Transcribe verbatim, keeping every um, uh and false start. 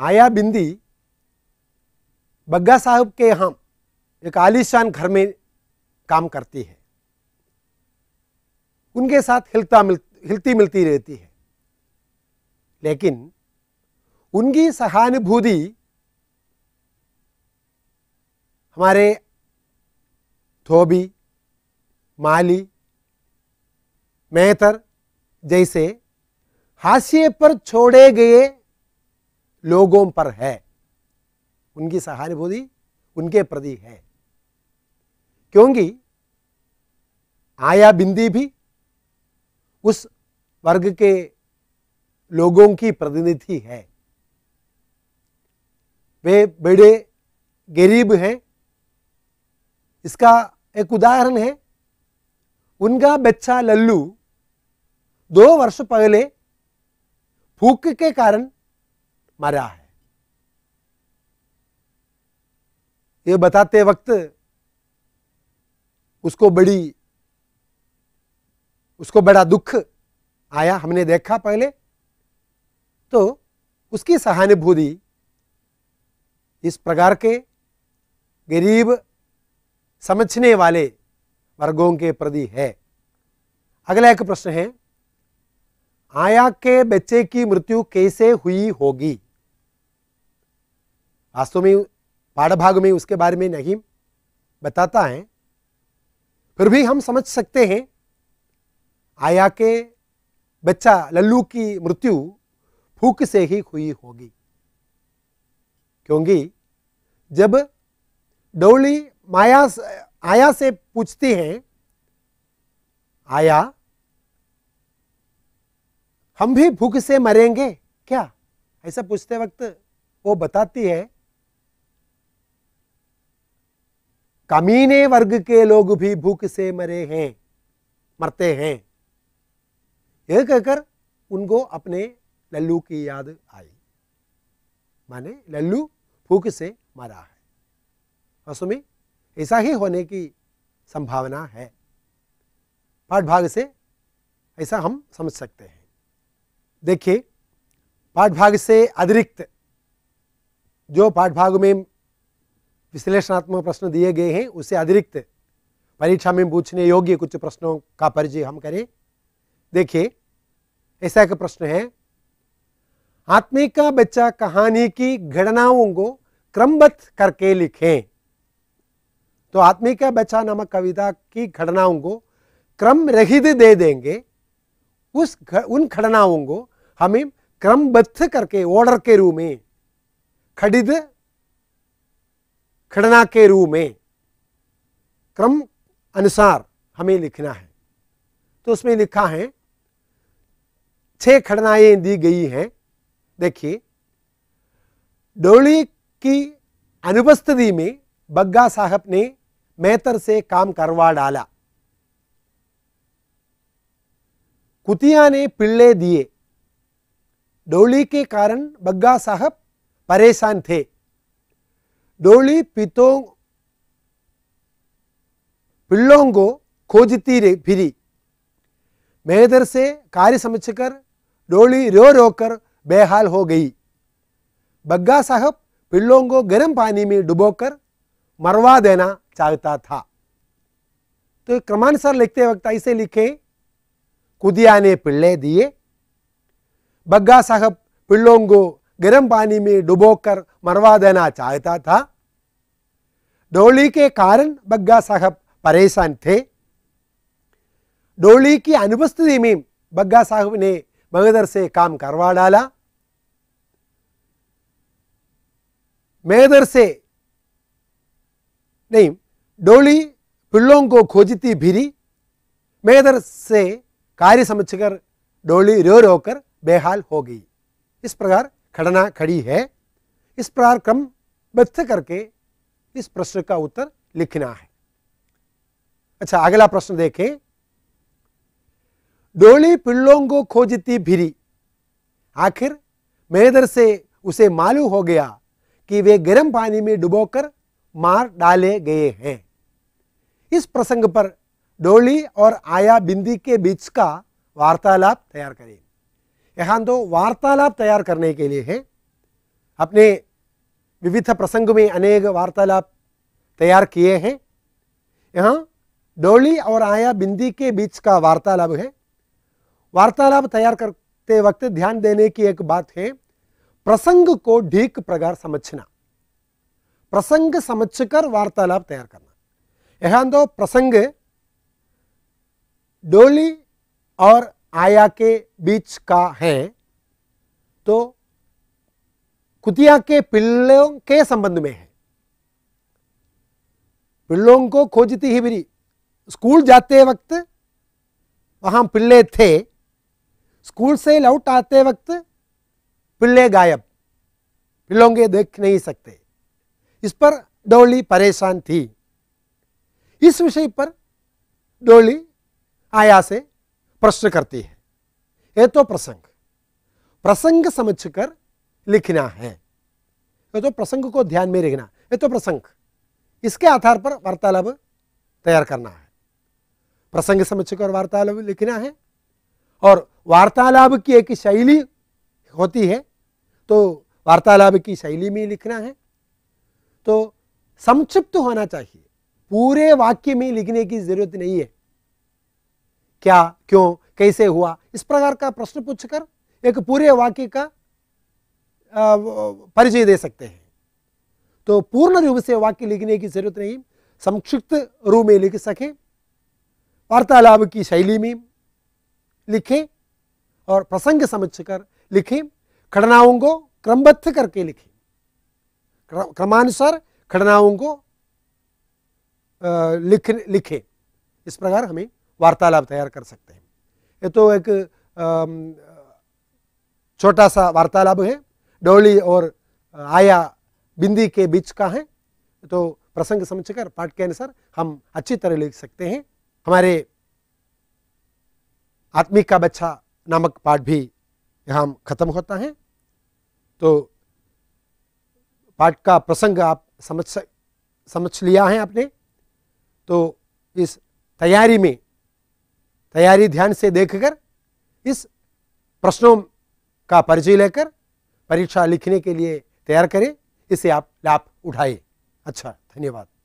आया बिंदी बग्गा साहब के यहाँ एक आलीशान घर में काम करती है, उनके साथ हिलता मिल, हिलती मिलती रहती है, लेकिन उनकी सहानुभूति हमारे धोबी, माली, मेहतर जैसे हाशिए पर छोड़े गए लोगों पर है। उनकी सहानुभूति उनके प्रति है, क्योंकि आया बिंदी भी उस वर्ग के लोगों की प्रतिनिधि है। वे बड़े गरीब हैं। इसका एक उदाहरण है, उनका बच्चा लल्लू दो वर्ष पहले भूख के कारण मरा है। ये बताते वक्त उसको बड़ी उसको बड़ा दुख आया, हमने देखा पहले। तो उसकी सहानुभूति इस प्रकार के गरीब समझने वाले वर्गों के प्रति है। अगला एक प्रश्न है, आया के बच्चे की मृत्यु कैसे हुई होगी? वास्तव में पाठभाग में उसके बारे में नहीं बताता है, फिर भी हम समझ सकते हैं आया के बच्चा लल्लू की मृत्यु भूख से ही हुई होगी, क्योंकि जब डोली माया आया से पूछती हैं, आया हम भी भूख से मरेंगे क्या? ऐसा पूछते वक्त वो बताती है, कमीने वर्ग के लोग भी भूख से मरे हैं, मरते हैं। यह कहकर उनको अपने लल्लू की याद आई, माने लल्लू भूख से मरा है। वास्तव में ऐसा ही होने की संभावना है। पाठ भाग से ऐसा हम समझ सकते हैं। देखिए, पाठ भाग से अतिरिक्त जो पाठ भाग में विश्लेषणात्मक प्रश्न दिए गए हैं, उससे अतिरिक्त परीक्षा में पूछने योग्य कुछ प्रश्नों का परिचय हम करें। देखिए, ऐसा एक प्रश्न है, आत्मी का बच्चा कहानी की घटनाओं को क्रमबद्ध करके लिखें। तो आत्मी का बच्चा नामक कविता की घटनाओं को क्रम रहित दे देंगे। उस उन घटनाओं को हमें क्रमबद्ध करके ऑर्डर के रूप में, खड़ित घटना के रूप में क्रम अनुसार हमें लिखना है। तो उसमें लिखा है, छह घटनाएं दी गई हैं। देखिए, डोली की अनुपस्थिति में बग्गा साहब ने मेहतर से काम करवा डाला। कुतिया ने पिल्ले दिए। डोली के कारण बग्गा साहब परेशान थे। डोली पितों पिल्लों को खोजती फिरी। मेहतर से कार्य समझकर डोली रो रो कर बेहाल हो गई। बग्गा साहब पिल्लों को गर्म पानी में डुबोकर मरवा देना चाहता था। तो क्रमानुसार लिखते वक्त ऐसे लिखे, कुदिया ने पिल्ले दिए, बग्गा साहब पिल्लों को गर्म पानी में डुबोकर मरवा देना चाहता था, डोली के कारण बग्गा साहब परेशान थे, डोली की अनुपस्थिति में बग्गा साहब ने मेहतर से काम करवा डाला, मेहतर से नहीं, डोली पिल्लों को खोजती फिरी, मेहतर से कार्य समझकर डोली रो रो कर बेहाल हो गई। इस प्रकार घटना खड़ी है। इस प्रकार क्रमबद्ध करके इस प्रश्न का उत्तर लिखना है। अच्छा, अगला प्रश्न देखें। डोली पिल्लों को खोजती फिरी, आखिर मेहतर से उसे मालूम हो गया कि वे गर्म पानी में डुबोकर मार डाले गए हैं। इस प्रसंग पर डोली और आया बिंदी के बीच का वार्तालाप तैयार करें। यहाँ तो वार्तालाप तैयार करने के लिए है। अपने विविध प्रसंग में अनेक वार्तालाप तैयार किए हैं। यहाँ डोली और आया बिंदी के बीच का वार्तालाप है। वार्तालाप तैयार करते वक्त ध्यान देने की एक बात है, प्रसंग को ठीक प्रकार समझना, प्रसंग समझकर वार्तालाप तैयार करना। यहाँ तो प्रसंग डोली और आया के बीच का है, तो कुतिया के पिल्लों के संबंध में है। पिल्लों को खोजती ही बिरी, स्कूल जाते वक्त वहां पिल्ले थे, स्कूल से लौट आते वक्त पिल्ले गायब, पिल्लों के देख नहीं सकते। इस पर डोली परेशान थी। इस विषय पर डोली आया से प्रश्न करती है। यह तो प्रसंग प्रसंग समझकर लिखना है। यह तो प्रसंग को ध्यान में रखना, यह तो प्रसंग, इसके आधार पर वार्तालाप तैयार करना है। प्रसंग समझकर वार्तालाप लिखना है और वार्तालाप की एक शैली होती है, तो वार्तालाप की शैली में लिखना है। तो संक्षिप्त होना चाहिए, पूरे वाक्य में लिखने की जरूरत नहीं है। क्या, क्यों, कैसे हुआ, इस प्रकार का प्रश्न पूछकर एक पूरे वाक्य का परिचय दे सकते हैं। तो पूर्ण रूप से वाक्य लिखने की जरूरत नहीं, संक्षिप्त रूप में लिख सके, वार्तालाप की शैली में लिखें और प्रसंग समझकर लिखें। घटनाओं को क्रमबद्ध करके लिखें, क्रमानुसार घटनाओं को लिख लिखें। इस प्रकार हमें वार्तालाप तैयार कर सकते हैं। ये तो एक छोटा सा वार्तालाप है, डोली और आया बिंदी के बीच का है। तो प्रसंग समझकर पाठ के अनुसार हम अच्छी तरह लिख सकते हैं। हमारे आत्मिक का बच्चा नामक पाठ भी यहाँ खत्म होता है। तो पाठ का प्रसंग आप समझ समझ लिया है आपने। तो इस तैयारी में तैयारी ध्यान से देखकर इस प्रश्नों का परिचय लेकर परीक्षा लिखने के लिए तैयार करें, इसे आप लाभ उठाए। अच्छा, धन्यवाद।